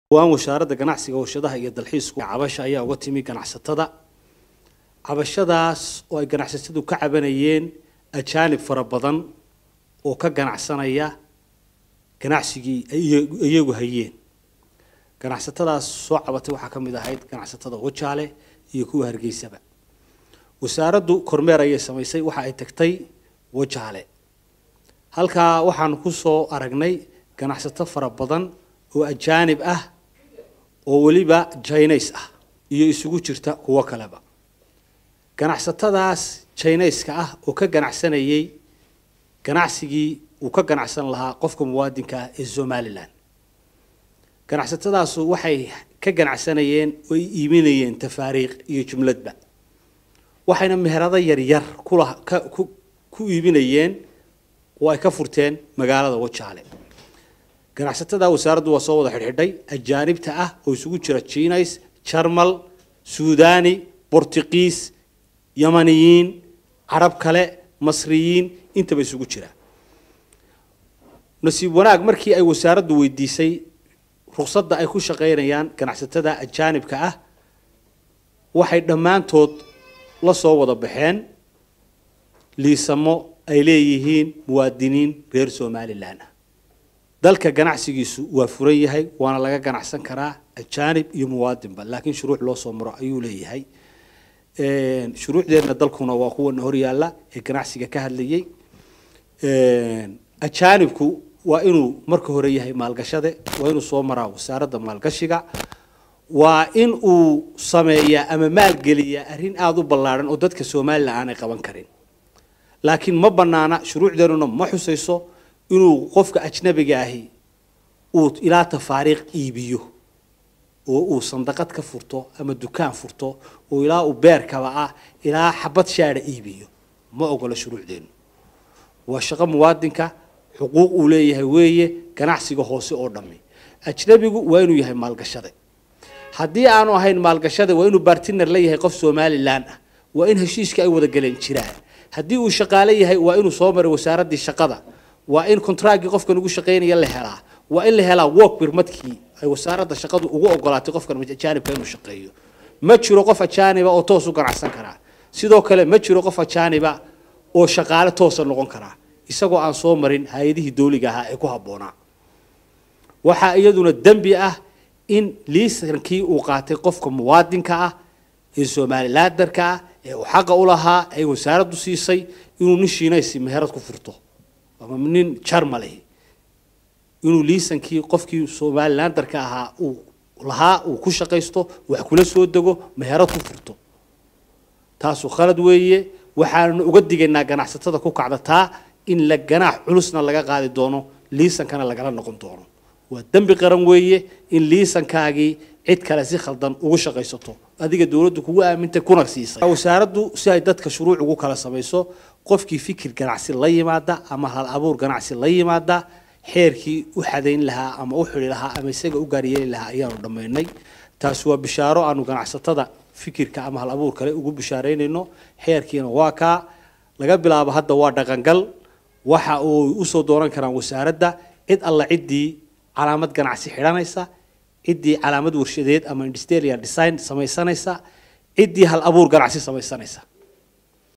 وأنا وشارة جناحسي وشدها هي الدلحيس عباشة أيه وتمي جناحستها عباشة oo ganacsatadu ka cabanayeen ajaanib fara badan oo ka ganacsanaya ganacsigii iyagu hayeen ganacsatadaas soo cabatay waxa kamid ahayd ganacsatada Wajaale iyo kuwa Hargeysaba wasaaraddu kormeer ay samaysay waxa ay tagtay Wajaale halka waxaan ku soo aragnay ganacsato fara badan oo ajaanib ah oo waliba Chinese ah iyo isugu jirta kuwa kaleba ganacsatadaas Chinese-ka ah oo ka ganacsanayay ganacsigii uu ka ganacsan lahaa qofka muwaadinka ah ee Somaliland ganacsatadaas waxay ka ganacsanayeen oo iibinayeen tafaariiq iyo jumladba waxayna meherada yar yar ku iibinayeen oo ay ka furteen magaalada Wajaale ganacsatada wasaaraddu waa soo wada xidhxidhay ajaanibta ah oo isugu jira Chinese Jarmal Suudani Portuguese Yamaniyiin Arab kale Masriyiin inta bay isugu jiraan nasiib wanaag markii ay wasaaraddu weydiisay ruqsadda ay ku shaqeynayaan ganacsatada ajaanibka ah waxay dhamaantood la soo wada baxeen liisamo ay leeyihiin muwaadiniin reer Somaliland dalka ganacsigiisu waa furan yahay waana laga ganacsan karaa ajaanib iyo muwaadinba laakiin shuruuc loo soo maro ayuu leeyahay shuruucdeena dalkuna waa kuwa hor yaala ee ganacsiga ka hadlayay ajaanibku waa inuu marka hore yahay maalgashade waa inuu soo maraa wasaaradda maalgashiga waa in uu sameeyaa ama maalgeliyaa arrin aad u ballaaran oo dadka Soomaaliland aanay qaban karin laakiin ma banaana shuruucdeena ma xusayso inuu qofka ajnabiga ahi uu ilaa tafaariiq iibiyo oo uu sandaqad ka furto ama dukaan furto oo ilaa uu beerkaba ah ilaa xabad shaara iibiyo ma ogola shuruucdeena waa shaqo muwaadinka xuquuq uu leeyahay weeye ganacsiga hoose oo dhammi ajnabigu waa inuu yahay maalgashade haddii aanu ahayn maalgashade waa inuu partner la yahay qof Somaliland ah waa in heshiiska ay wada galeen jiraan haddii uu shaqaale yahay waa inuu soo maray wasaaradda shaqada waa in contract qofkan ugu shaqeynaya la helaa waa in la helaa work permit-kii ay wasaaradda shaqadu ugu ogolaatay qofkan ajaanibka inuu shaqeeyo ma jiro qof ajaaniba oo toos u ganacsan kara sidoo kale ma jiro qof ajaaniba oo shaqaale toos noqon kara isagoo aan soo marin hay'adihii dawliga ah ee ku haboonaa waxa iyaduna dambi ah in liisankii uu qaatay qofka muwaadinka ah ee Somaliland-darka ah ee uu xaq u lahaa ay wasaaraddu siisay inuu nishiinaysi meherad ku furto ama nin Jarmal inuu liisankii qofkii Somaliland-darka ahaa uu lahaa uu ku shaqeysto wax kula soo dago meherad ku furto taas oo khalad weeye waxaan uga digaynaa ganacsatada ku kacdataa in la ganaax culusna laga qaadi doono liisankana lagala noqon doono waa dambi qaran weeye in liisankaagii cid kale si khaldan ugu shaqeysato adiga dawladdu kugu aamintay kuna siisay wasaaraddu si ay dadka shuruuc ugu kala samayso qofkii fikir ganacsi la yimaada ama hal abuur ganacsi la yimaada xeerkii u xadeyn lahaa ama u xiri lahaa ama isaga u gaar yeeli lahaa ayaanu dhameynay taas waa bishaaro aanu ganacsatada fikirka ama hal abuur kale ugu bishaareynayno xeerkiina waa ka laga bilaabo hadda waa dhaqangal waxa uu u soo dooran karaan wasaaradda cid alla cidii calaamad ganacsi xiranaysa cidii calaamad warshadeed ama industrial design samaysanaysa cidii hal abuur ganacsi samaysanaysa